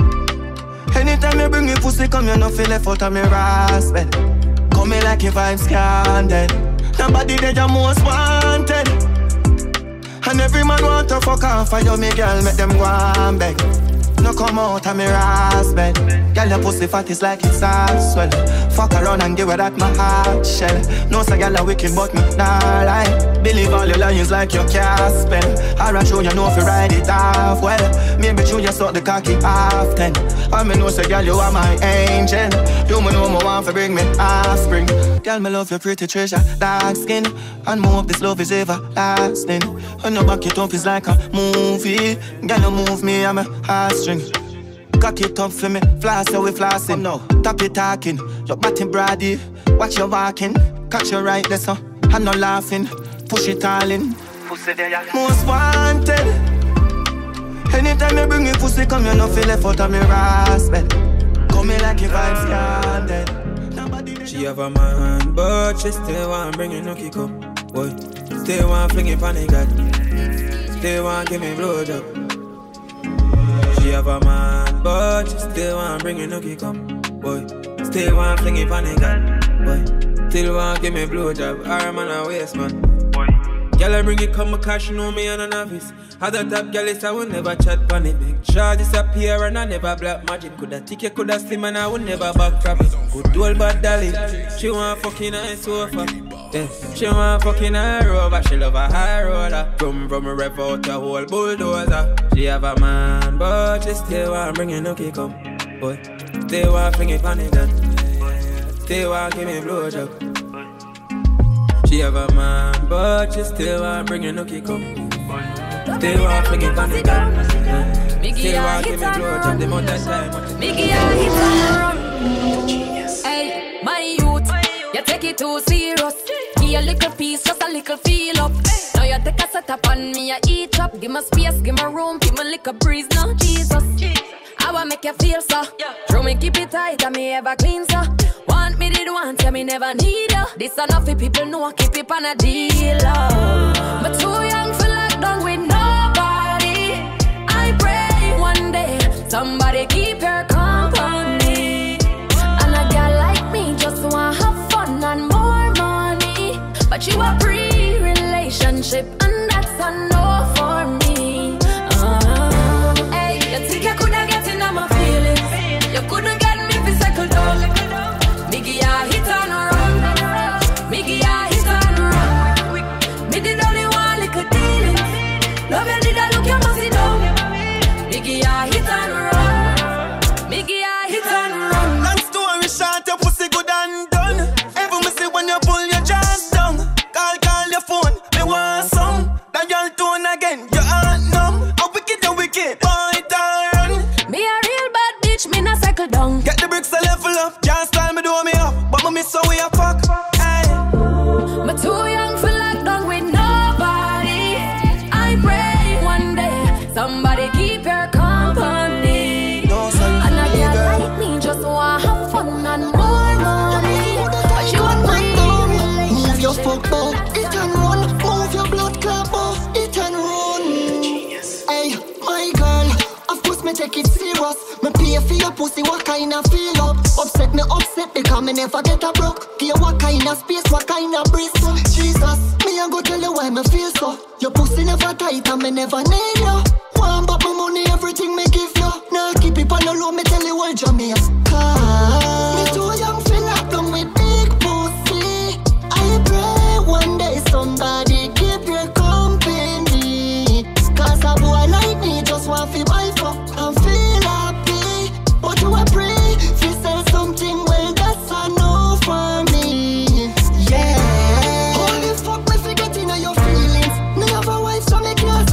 Anytime you bring me pussy, come you no feel left out of me rasp. Come me like your vibes scandal. Nobody there you most wanted. And every man want to fuck off for you, me girl, make them go and beg. No come out of me rasp. Girl, your pussy fat is like it's all swell. Fuck around and give her that my heart shell. No say girl a wicked but me nah lie. Believe all your lions like your can't spell. I'll show you know if you ride it off well. Maybe show you suck the cocky half ten. I me know say girl you are my angel. You me know me want to bring me offspring. Girl me love your pretty treasure, dark skin. And more of this love is everlasting. When you back it up is like a movie. Girl you move me I'm a heartstring. Cock it up for me, floss how we flossing. No, tap it talking, your body brady. Watch your walking, catch your right there, so I'm not laughing. Push it all in. Pussy there, most wanted. Anytime you bring me pussy, come you no feel left out of me rasp. Come me like your vibes scandal. She have a man, but she still want bring it no kick up. Boy, still want fling it panic at. Still want give me blowjob. She have a man, but she still want bring it no kick up. Boy, still want fling it panic at. Boy, still want give me blowjob. Her man a waste man. Girl, I bring it come because she know me and a novice. Other top girl is I will never chat pon it. Make sure disappear and I never black magic. Coulda ticket, coulda slim and I will never back from it. Good old bad dolly, she want fucking her sofa. Yeah, she want fucking her rover. She love a high roller. From from a rev out a whole bulldozer. She have a man, but she still want bring it no kick up. Boy, still want fling it pon it and still want give me blowjob. She have a man, but she still want bring it no kick up. Still want fling it on the gun. Still want give me blowjob the amount of time. Mickey, I hit and run. Hey, my youth, you take it too serious. Give a little piece, just a little feel up. Now you take a set up on me, I eat up. Give me space, give me room, give me little breeze. Now Jesus, I wanna make you feel so. Throw me keep it tight, and me ever clean so. Want me did want, yeah me never need ya. This enough for people know, keep it on a deal. But too young for lockdown with nobody. I pray one day somebody keep your company. And a girl like me just wanna have fun and more money. But you a pre-relationship and that's a no for me. uh, Hey, you think you coulda get in on my feelings? You couldn't get me for cycle down. Miggy, I hit and run. Miggy, I hit and run. Me did only one little dealing. Love you did I look you must sit down. Miggy, I hit and run. Miggy, I hit and run. Long story short, your pussy good and done. Ever me see when you pull your jaws down. Call, call your phone, me want some. That y'all tone again, you aren't numb. A wicked, you wicked, point and run. Me a real bad bitch, me not cycle down. Get the bricks a level up, can't style me do me up. But me miss how we a fuck, hey. But too young for lockdown with nobody. I pray one day somebody keep your company. No, son, and a girl like me just wanna have fun and more money. But you want my move your fuck ball, it and run. Move your blood clot ball, it and run. Hey, my girl, of course me take it serious. Me pay for your pussy, what kind of feel up? Upset me upset because me never get a broke. Give what kind of space, what kind of breeze. Jesus, me a go tell you why me feel so. Your pussy never tight and me never need you. One but my money, everything me give you. Now keep it on the low, me tell you all Jamaica. Me too young feel like them with big pussy. I pray one day somebody keep your company. Cause a boy like me just want to buy fuck and feel happy. But you a pray, if you sell something, well that's a no for me. Yeah. Holy fuck me forgetting all your feelings. Me have a wife so me can't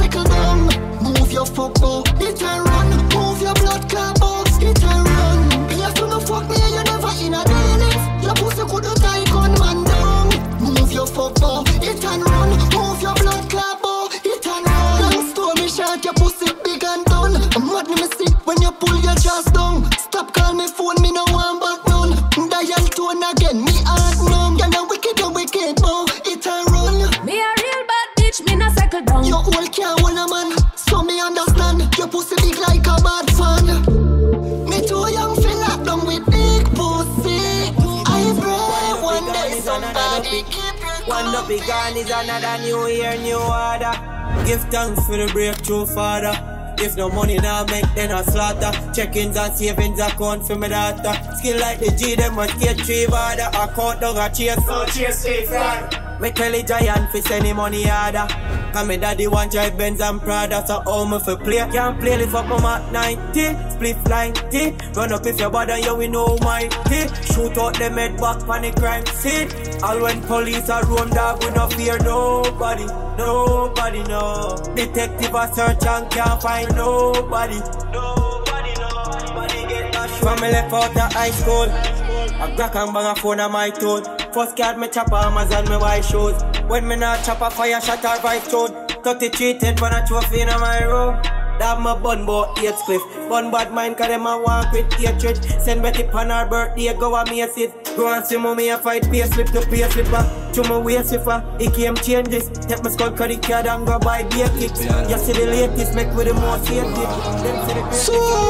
hole can't hold a man. So me understand, your pussy big like a bad fan. Me too young feel locked down with big pussy. I pray one day somebody keep it. One up big gun is another new year, new order. Give thanks for the breakthrough, Father. If no money now make then a slaughter. Check-ins and savings account for my daughter. Skill like the G, them must get three border. Account down a chase. No chase, safe run. Me tell the giant fi send him money harder. Cause me daddy want drive Benz and Prada. So how me fi play? Can't play lift up my at ninety. Split ninety. Run up if your bother you we know mighty. Shoot out them head back on the crime scene. All when police are roam dog we no fear nobody. Nobody know. Detective a search and can't find nobody. Nobody know. Nobody get that shit. From me left out of high school, a crack and bang a phone on my tone. First card me chop Amazon me white shoes. When me not chop a fire shot or right stone. thirty-three ten for a trophy in my room. That my bun bout eight spliff. Bun bad mind cause them a walk with hatred. Send Betty pan her birthday go a miss it. Go and see mommy a fight pay slip to pay slipper. To my waist if I, it came changes. Take my skull credit card and go buy beer kicks. You see the latest make with the most safety. Them see the so,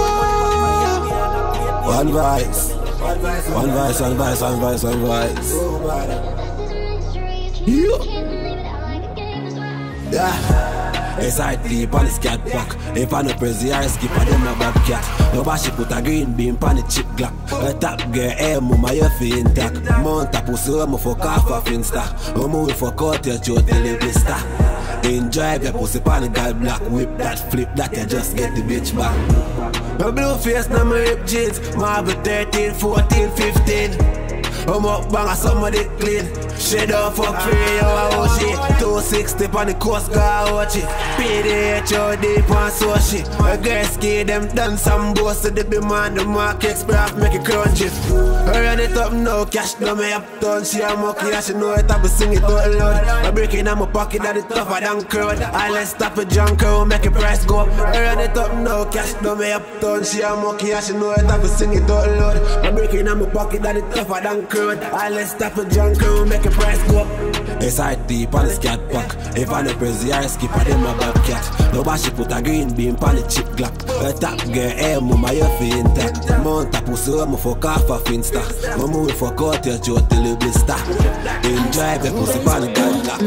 one vice. One vice, one vice, one vice, one vice, one vice. Yeah. S I T on the scat pack. If I no press the ice skip, I them a bobcat. Nobody put a green beam on the chip glock. A top girl, hey, mama, you feel intact. Mount a pussy, I'm for half a finsta. I'm moving for cut your throat till it blister. Enjoy your pussy on the guy black. Whip that, flip that, you just get the bitch back. My blue face, now my rip jeans. Marble thirteen, fourteen, fifteen. I'm up bang a somebody clean. Shade off for free, yo, I watch it. two sixty on the coast guard, watch it. P D H O deep on so shit. A girl ski, them done some boss to the be man, the market express, make it crunchy. I run it up now, cash no me up done. She a monkey, I should know it, I be sing it out loud. I break it in my pocket, that it tougher than crowd. I let's stop a junker, make a price go up. I run it up now, cash no me up done. She a monkey, I should know it, I be sing it out loud. I break it in my pocket, that it tougher than crowd. I let's stop a junker, make a price go up. S I T on the scat pack. If I no press the ice skip, I them a bobcat. Nobody put a green beam on the chip glock. A top girl, hey, mama, you feel intact. Mount a pussy, I'm for half a finsta. I'm moving for cut your throat till it blister. Enjoy the pussy on the guy block.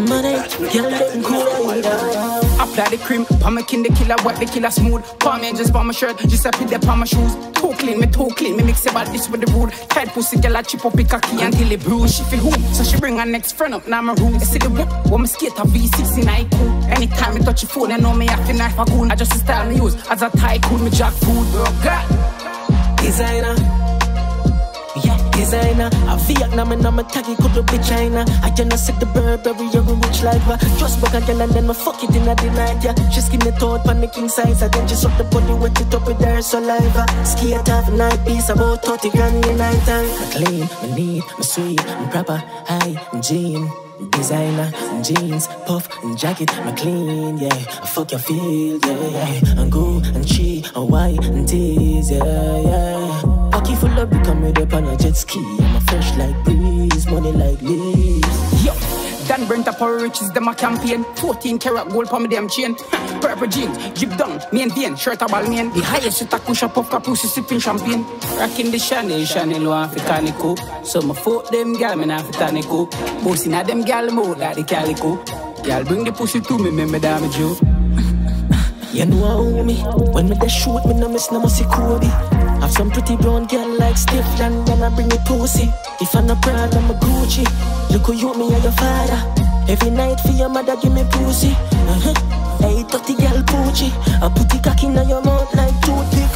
Apply the cream, pa me kin the killer, wipe the killer smooth. Palm me just pa my shirt, just a pit up on my shoes. Too clean, me too clean, me mix about this with the rude. Tight pussy, girl a chip up, pick a key until it bruise. She feel hoop, so she bring her next friend up, now my room. I see the whip, when me skate a V sixty-nine cool. Anytime me touch your phone, I know me have to knife a goon. I just the style me use, as a tycoon, me jack food. Oh God, designer. Yeah, designer. I Vietnam and I'm a taggy could be China. I cannot sit the Burberry, you're a rich like her. Just book a girl and then me fuck it in the night, yeah. She skin it out on the king size. And then she suck the body, wet it up with her saliva. Skate off a night piece, about thirty grand in the night time. Me clean, me neat, me sweet, me proper, high, me jean. Designer, jeans, puff, and jacket, my clean, yeah. I fuck your feel, yeah. And go and cheat, and white and tease, yeah, yeah. Pocket full of become made up on a jet ski. I'm a fresh like breeze, money like leaves. Yo, Dan Brent up our riches, them a campaign. fourteen karat gold for me damn chain. Purple jeans, jib down, main vein, shirt a ball main. The highest with a kush up of pussy sipping champagne. Rocking the Chanel, Chanel one for canico. So my foot them gal, me not for tanico. Bossing at them gal mode like the calico. Y'all bring the pussy to me, me damage you. You know how me, when me they shoot me no miss no musty Kobe. Have some pretty brown girl like Stefan, then I bring me pussy. If I'm not proud, I'm a Gucci. Look who you me and your father. Every night for your mother give me pussy. Uh-huh. Hey, thirty girl Gucci. I put the cock in your mouth like toothpick.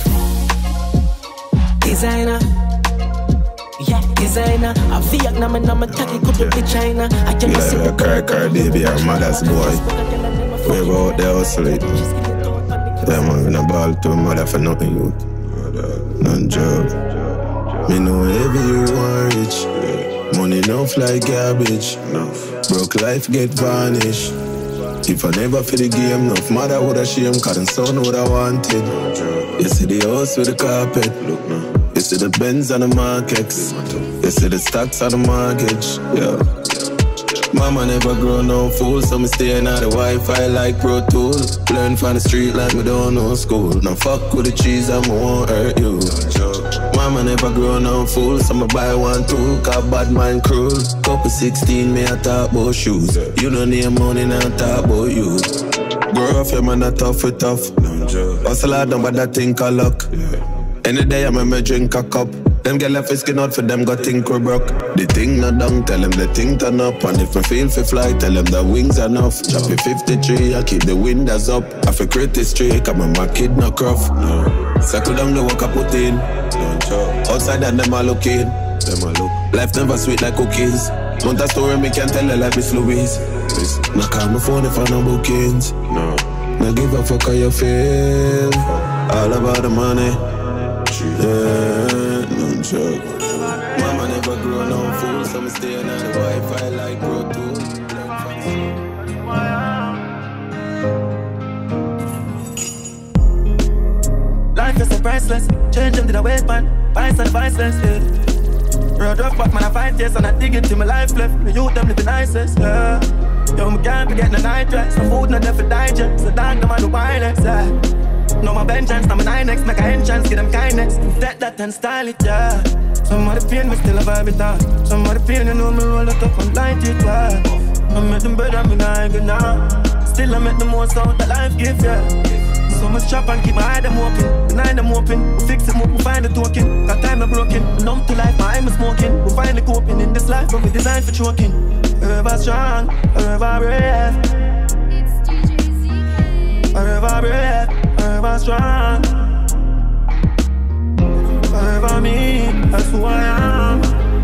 Designer. Yeah, designer. I Vietnam and I'm a taggy could be China. I can see the car, car, baby, our mother's boy. We go out there hustling. Yeah, man, we a ball to mother for nothing, youth. None job. Me know every you want rich. Money don't fly garbage. Broke life get vanished. If I never feel the game, enough mother would have shame, cause the son would have wanted. You see the house with the carpet. You see the Benz on the markets. You see the stocks on the mortgage. Yeah. Mama never grow no fool, so me staying out the Wi-Fi like Pro Tools. Learn from the street like me don't know school. Now fuck with the cheese, I won't hurt you. Mama never grow no fool, so me buy one tool, cause bad mind cruel. Couple sixteen, me I talk about shoes. You don't need money, now talk about you. Grow up, your man not tough with tough. Hustle hard, but that thing call luck. Any day I remember drink a cup. Them get left skin out for them got think we broke. The thing not down, tell them the thing turn up. And if I feel for fly, tell them the wings enough. Chop it fifty-three, I keep the windows up. I feel create this streak, I'm my kid not rough. No. Circle down the work I put in. Outside and them I look in. Them I look. Life never sweet like cookies. Want a story me can tell her like Miss Louise. Now call my phone if I no bookings. No. Now give a fuck how you feel. All about the money. Yeah, no joke. Mama never grow no fool, so me staying on the Wi-Fi like Pro Tools. Life is so priceless. Change them to the waistband. Vice and viceless, yeah. Road rough, but man I fight yes, and I dig it to my life left. The youth them live the nicest, yeah. Yo, me can't be getting a night dress. No food, not there for digest. So dog, no man do wireless, yeah. No my vengeance, now my nine X, make a enchant, give them kindness. That, that and style it, yeah. Some of the pain, me still a vibe it down. Some of the pain, you know me roll it up and light it, yeah. I make them better, me not even now. Still I make the most out that life give, yeah. So much chop and keep my eye them open. Deny them open, we fix it up, we find the token. Got time I'm broken, numb to life, my eye is smoking. We find the coping in this life, but we designed for choking. Forever strong, forever brave. Forever brave, forever strong. Forever me, that's who I am.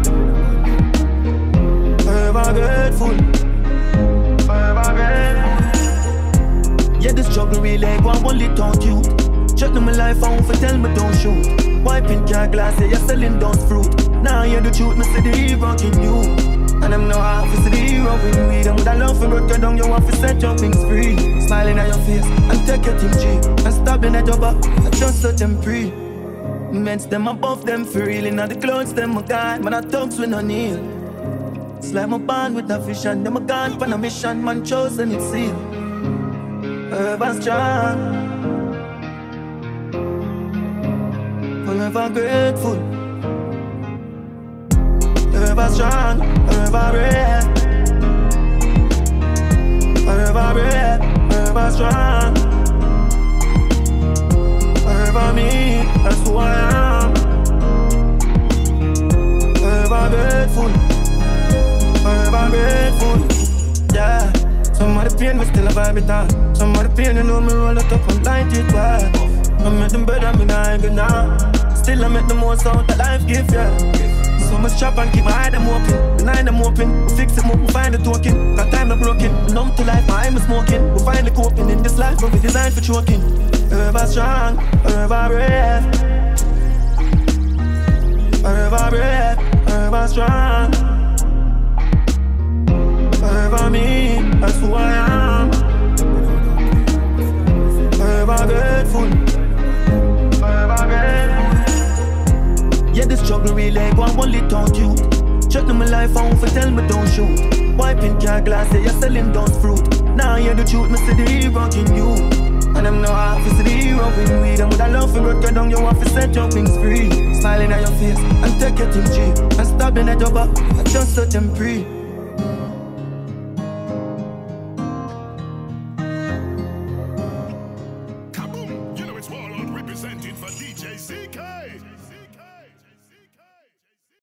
Forever grateful. Forever grateful. Yeah, this struggle really go on only taught you. Check my life out for tell me don't shoot. Wiping car glass, yeah, you're selling those fruit. Now you the truth, me see the hero in you. And I'm no half, you see the hero in me. Them with a love for break you down, you want to set your things free. Smiling at your face, and take your thing cheap. And stabbing at your back, and just set them free. Meds them above them for real. And the clothes them a guide, man I talks with no kneel. It's like my band with a vision. Them a gone for a mission, man chosen it seal. Forever strong, forever grateful. Forever strong, forever brave. Forever brave, forever strong. Forever me, that's who I am. Forever grateful, forever grateful. Yeah, some of the pain we still a vibe it on. Some of the pain you know me roll it up and light it back. I make them better, me not even now. Still I make the most out that life give, yeah. So much chop and keep my eye them open. Deny them open, we fix it up, we find the token. Got time I'm broken, numb to life, my eye is smoking. We find the coping in this life, but we designed for choking. Forever strong, forever brave. Forever brave, forever strong. Forever me, that's who I am. Forever grateful. Forever grateful. Yeah, this struggle really go on only taught you. Check my life out for tell me don't shoot. Wiping car glass, yeah, you're selling those fruit. Now you the truth, me see the hero in you. And I'm no half, you see the hero in me. Them with a love for break you down, you want to set your things free. Smiling at your face, and take your thing cheap. And stabbing at your back, and just set them free.